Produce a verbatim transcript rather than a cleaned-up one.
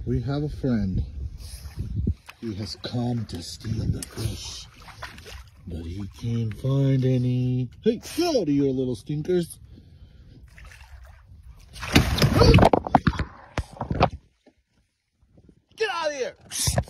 We have a friend. He has come to steal the fish, but he can't find any. Hey, get out of here, little stinkers. Get out of here.